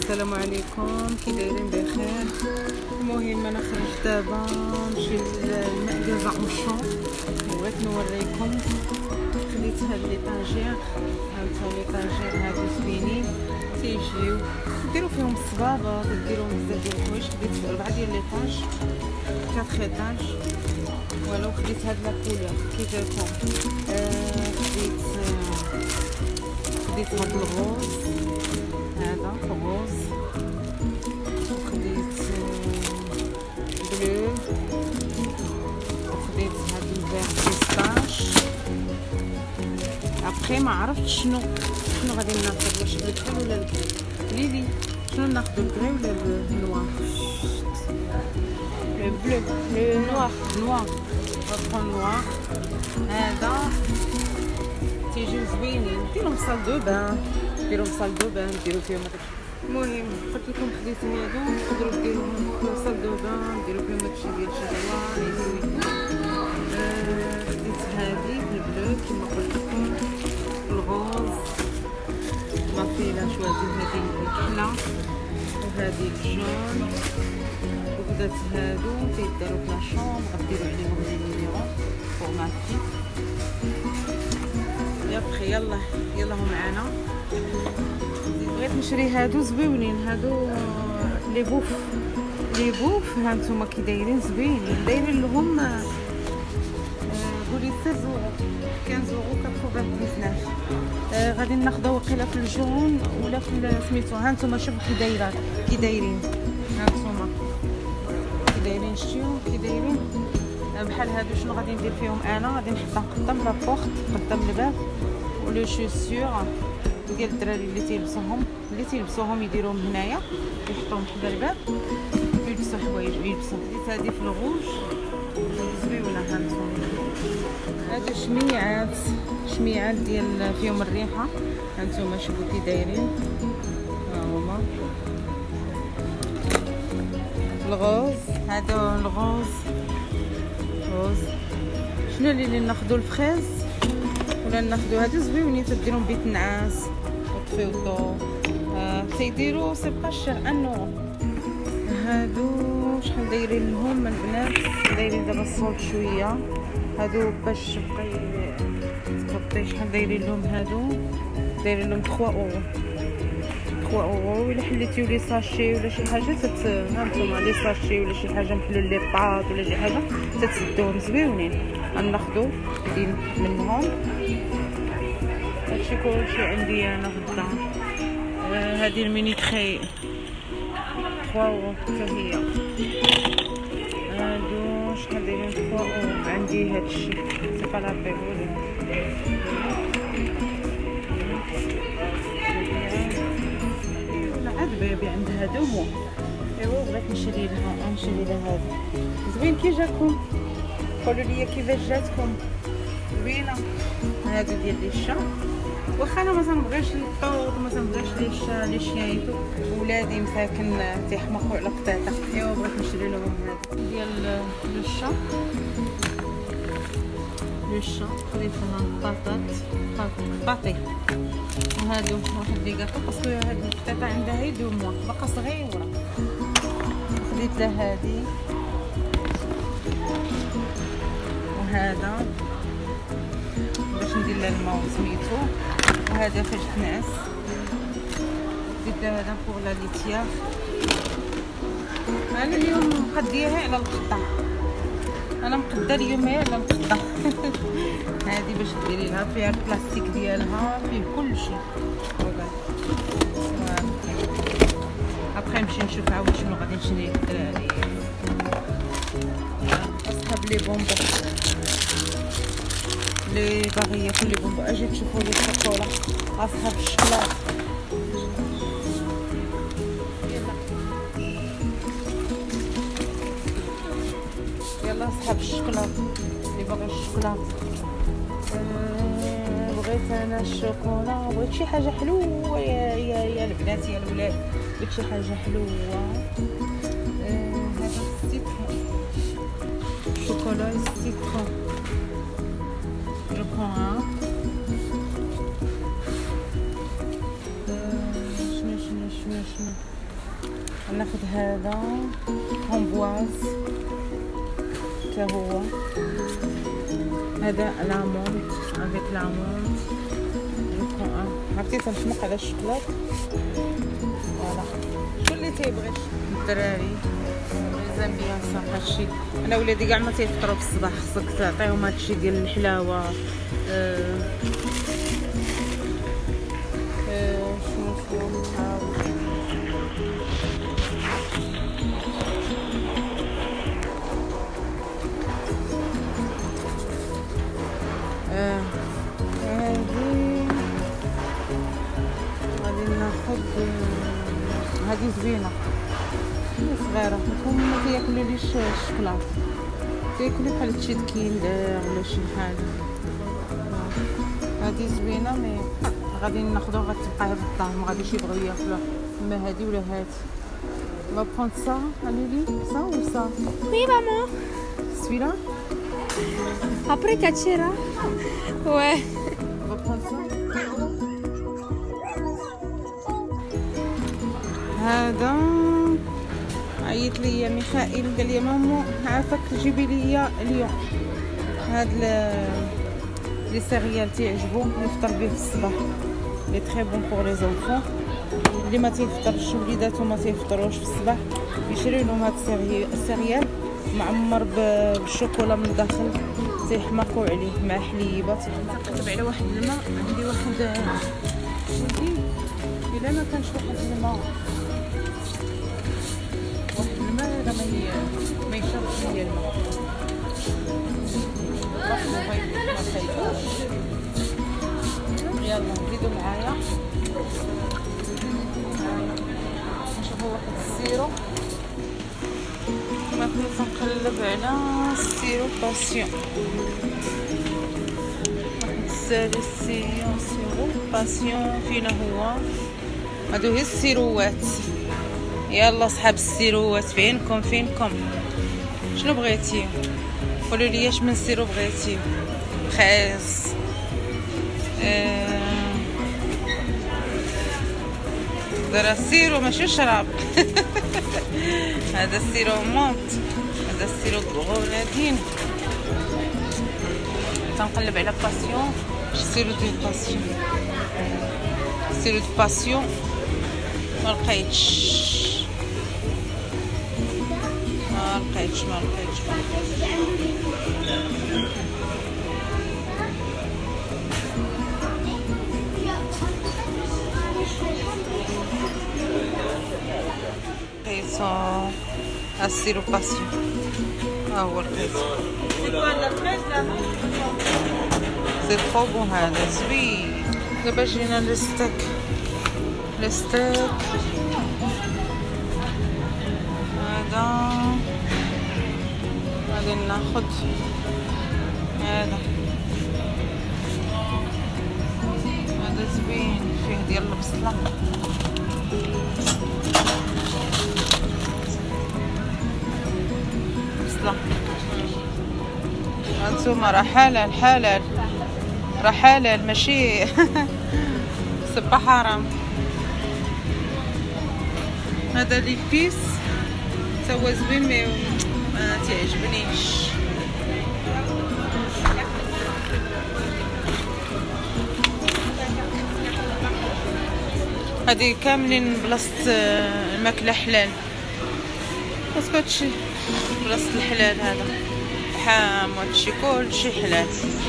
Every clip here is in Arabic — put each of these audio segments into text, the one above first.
السلام عليكم، كي دايرين؟ بخير. المهم انا خرجت دابا نمشي للمأجازة اونشون، بغيت نوريكم. خديت هاد ليطاجير، هانتوما ليطاجير هادو زوينين، تيجيو ديروا فيهم الصبابط، ديروا بزاف ديال الحوايج. خديت 4 ديال ليطاج، 4 ايطاج، ولو خديت هاد لا كولور كيفاش خديت هاد الغوز، هذا غوز، وخديت بلو، وخديت هاد الفيغ بيستاش. ابخي ما عرفتش شنو غادي ناخذ، واش الكري ولا الكري. ليلي شنو ناخذ، الكري ولا النوار؟ البلو، نوار غنبقى نوار. هذا تيجيو زوينين، ديرهم صال دو بان، ديرهم فيهم. المهم قلت لكم خديت هادو، تقدروا ديروهم في صال دو بان، ديروا فيهم هادشي ديال الشجره. خديت هادي بالبلو كما قلت لكم، الغوز ما فينا شويه، هادي الكحله وهادي الجون. وخدات هادو تيداروا في لاشومبر، غديروا عليهم لي نيميرو بور ما في. يابخي يلا هو معانا. بغيت نشري هادو زويونين، هادو لي بوف هانتوما كي دايرين زوينين، دايرين لهم قولي 16 يورو، 15 يورو 99. غادي ناخذها وقيله في الجون ولا في سميتو. هانتوما شوفوا كي دايرين، هانتوما كي دايرين، شتيو كي دايرين بحال هادو. شنو غادي ندير فيهم انا؟ غادي نحطها قدام لابورت، قدام الباب، ولو شوسور ديال الدراري اللي تيلبسوهم يديروهم هنايا، يحطوهم حدا الباب، يلبسوا حوايج يلبسوا. خديت هادي في الغوج زويونه. هانتوما هادو شميعات ديال فيهم الريحه. هانتوما شوفوا كي دايرين، ها هما الغوز. هادو الغوز. شنو اللي ناخذوا؟ الفريز ولا ناخذوا هادو زويونين، تديرهم بيت نعاس وطفيو الضو. تيديروا سي با شير 1 يورو. هادو شحال دايرين لهم البنات؟ دايرين دابا الصوت شويه هادو باش تبقاي تقطي. شحال دايرين لهم هادو؟ دايرين لهم 3 يورو. ولا حليتيو لي ساشي ولا شي حاجه هانتوما لي ساشي ولا شي حاجه محلول لي باط ولا شي حاجه تتسدوهم زويونين. غناخدو دين منهم. هادشي كلشي عندي انا في الدار. هادي الميني تخي 3 يورو حتى هي. هادو شحال دايرين؟ 3 يورو. عندي هادشي سي با لا بيغولي. بيبي عند هادو هو. ايوا بغيت نشري لها هادو زوين. كي جاكم؟ قولوا لي كيفاش جاتكم. زوينه. هادو ديال لي شا، واخا انا ما تنبغيش الطوط، ما تنبغيش لي شيايتو، ولادي مساكن تيحمقوا على قطيطه. ايوا بغيت نشري لهم هادو ديال لو شا. خديت لها باطي. وهادو واحد لي كاطو، باسكو هاد القطيطه عندها هي 2 موا باقا صغيره. خديت لها هادي وهذا باش ندير لها الماء سميتو، وهذا فاش تنعس. خديت لها هذا فوق لا ليتياف. انا اليوم مقديها على القطه، انا مقده اليوم على القطه. هذه باش ديري لها فيها البلاستيك ديالها، فيه كلشي. ابخي نمشي نشوف عاود شنو غادي نشري للدراري. اصحاب لي بونبون، لي باغي ياكل لي بونبون. اجي تشوفوا لي الشوكولا اصحاب الشكلاط. يلا اصحاب الشكلاط اللي باغي الشكلاط. بغيت انا الشوكولا، بغيت شي حاجه حلوه يا البنات يا الولاد، بغيت شي حاجه حلوه. هذا السيترون، شوكولا السيترون جو برون. شنو ناخد هذا فramboise تا هو. هذا لامونت افيك لامونت. عرفتي تنحمق على الشوكولات. فوالا شو اللي تيبغي الدراري زين بيان صح. هادشي انا ولادي كاع ما تيفطروا في الصباح، خصك تعطيهم هادشي ديال الحلاوه. شنو غادي ناخذ هذه زوينه صغيره. هما ما تياكلوليش الشوكولاط، تياكلوا بحال هادشي كيندر ولا شي حاجه. هذه زوينه مي غادي ناخذوها غتبقى في الدار، ما غاديش يبغيو ياكلوها. اما هذه ولا هذه. On va prendre ça, Amélie. Ça ou ça? Oui, maman. Celui-là? Après Kachira. Ouais. On va prendre ça. هذا عيط لي ميخائيل قال لي مامو عافاك جيبي لي اليوم هاد لي سيريال تيعجبو نفطر به في الصباح. لي تري بون بور لي زونفون. اللي ما تيفطرش وليداتو ما تيفطروش في الصباح يشريو لهم هاد السيريال معمر بالشوكولا من الداخل، تيحماقوا عليه مع حليبات. تنقلب على واحد الماء. عندي واحد ولدي الا ما كانش واحد الماء هذا ما يشربش ليا الماء. يلا زيدوا معايا نشوفوا واحد السيرو. كما كنت نقلب على السيرو باسيون. واحد سيرو باسيون فينا هو. هادو هي السيروات. يلا صحاب السيروات فينكم شنو بغيتي؟ قولوا لي اش من سيرو بغيتي. خاص دابا السيرو ماشي شراب. هذا السيرو مونط، هذا السيرو غونادين. تنقلب على باسيون. سيرو دو باسيون، سيرو دو باسيون ما لقيتش. لقيتو السيرو باسيون. ها هو لقيتو. سي ترو بون هذا زوين. دابا جينا للستيك. هذا غادي ناخد هذا زوين فيه ديال البصله. هانتوما راه حلال ماشي سبا حرام. هذا لي بيس سوا زوين مي ما تعجبنيش. هذه كاملين بلاصه الماكله حلال. باسكو هادشي بلاصه الحلال هذا حام وهادشي كلشي حلال.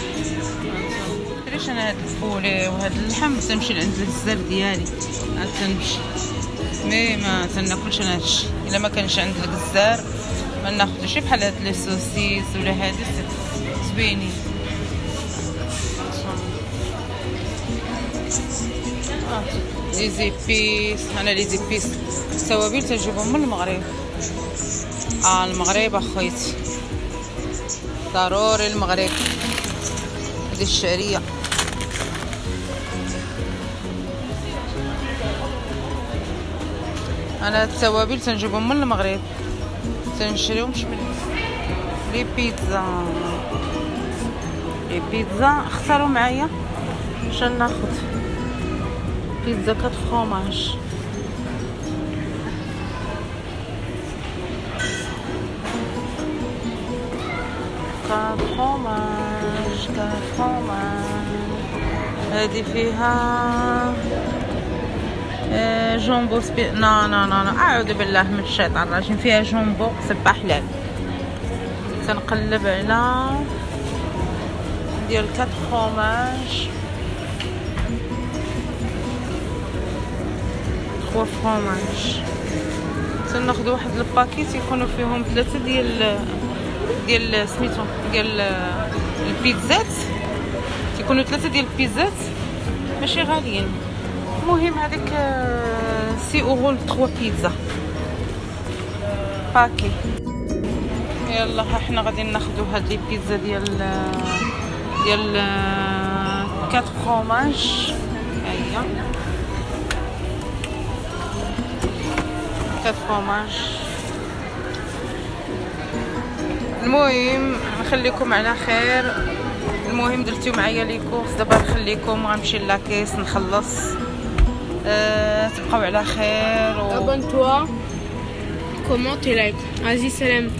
علاش انا هاد الفولي وهاد اللحم تنمشي لعند الجزار ديالي تنمشي مي ما تناكلش انا هادشي. الا ما كانش عند الجزار ما ناخذوش بحال هاد لي سوسيس ولا هادي زوينين. لي زيبيس. انا لي زيبيس التوابل تنجيبهم من المغرب. المغرب اخويتي ضروري المغرب. هذه الشعريه انا التوابل تنجيبهم من المغرب، تنشريهمش من لي بيتزا. اختاروا معايا شنو ناخذ. بيتزا 4 فروماج. 4 فروماج 4 فروماج. هذه فيها جومبو لا اعوذ بالله من الشيطان الرجيم. فيها جومبو سبا حلال. تنقلب على ديال 4 فروماج 3 فروماج. تناخذ واحد الباكيت يكونوا فيهم 3 ديال سميتو ديال البيتزات. يكونوا 3 ديال البيتزات ماشي غاليين. المهم هذيك 6 اورو 3 بيتزا باكي. يلا حنا غادي ناخذوا هاد لي بيتزا ديال 4 فروماج. هيا 4 فروماج. المهم نخليكم على خير. المهم درتو معايا لي كورس. دابا نخليكم غنمشي لاكيس نخلص. تبقاو على خير abonne-toi, commente et like. Vas-y, salam.